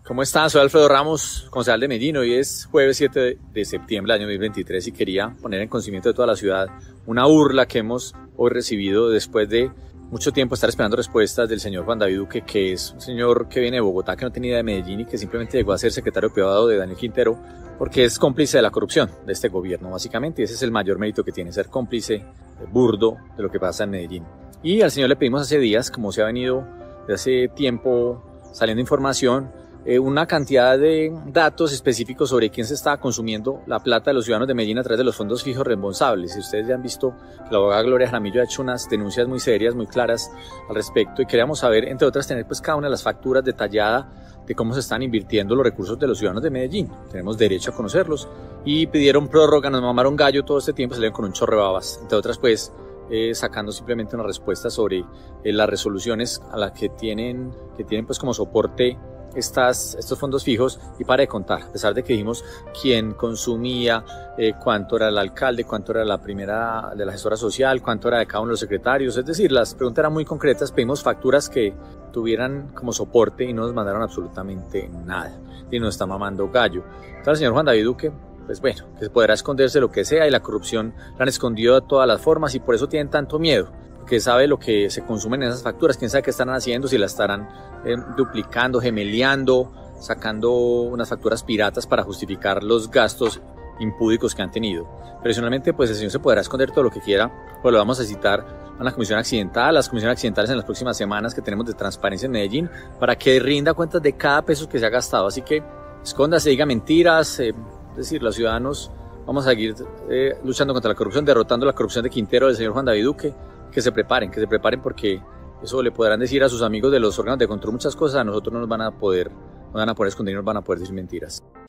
¿Cómo están? Soy Alfredo Ramos, concejal de Medellín. Hoy es jueves 7 de septiembre del año 2023 y quería poner en conocimiento de toda la ciudad una burla que hemos hoy recibido después de mucho tiempo estar esperando respuestas del señor Juan David Duque, que es un señor que viene de Bogotá, que no tenía idea de Medellín y que simplemente llegó a ser secretario privado de Daniel Quintero porque es cómplice de la corrupción de este gobierno, básicamente. Y ese es el mayor mérito que tiene, ser cómplice burdo de lo que pasa en Medellín. Y al señor le pedimos hace días, como se ha venido de hace tiempo saliendo información, una cantidad de datos específicos sobre quién se está consumiendo la plata de los ciudadanos de Medellín a través de los fondos fijos reembolsables. Y ustedes ya han visto que la abogada Gloria Jaramillo ha hecho unas denuncias muy serias, muy claras al respecto, y queríamos saber, entre otras, tener pues cada una de las facturas detallada de cómo se están invirtiendo los recursos de los ciudadanos de Medellín. Tenemos derecho a conocerlos y pidieron prórroga, nos mamaron gallo todo este tiempo, salieron con un chorro de babas, entre otras pues sacando simplemente una respuesta sobre las resoluciones a las que tienen pues como soporte estos fondos fijos. Y para de contar, a pesar de que dijimos quién consumía, cuánto era el alcalde, cuánto era la primera de la gestora social, cuánto era de cada uno de los secretarios, es decir, las preguntas eran muy concretas. Pedimos facturas que tuvieran como soporte y no nos mandaron absolutamente nada y nos está mamando gallo. Entonces el señor Juan David Duque, pues bueno, que podrá esconderse lo que sea, y la corrupción la han escondido de todas las formas y por eso tienen tanto miedo, porque sabe lo que se consumen en esas facturas, quién sabe qué están haciendo, si las estarán duplicando, gemeleando, sacando unas facturas piratas para justificar los gastos impúdicos que han tenido. Personalmente, pues el señor se podrá esconder todo lo que quiera, pues lo vamos a citar a la comisión accidental, las comisiones accidentales en las próximas semanas que tenemos de transparencia en Medellín, para que rinda cuentas de cada peso que se ha gastado. Así que escóndase, diga mentiras, es decir, los ciudadanos vamos a seguir luchando contra la corrupción, derrotando la corrupción de Quintero, del señor Juan David Duque. Que se preparen porque eso le podrán decir a sus amigos de los órganos de control muchas cosas, a nosotros no nos van a poder esconder y nos van a poder decir mentiras.